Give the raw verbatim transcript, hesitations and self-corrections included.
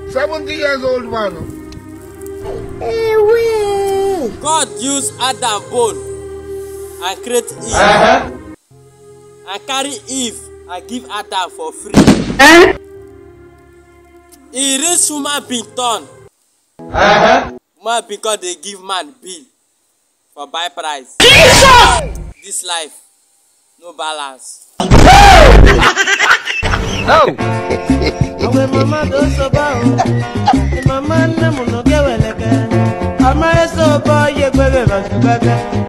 seventy years old man. God used Adam bone and create Eve. Uh-huh. And carry Eve and give Adam for free. Eh? He raise human being turn. Uh-huh. Human being because they give man bill for buy price. Jesus! This life, no balance. No. Mama don't so bad. Mama no get well again. I'm so bad, you baby,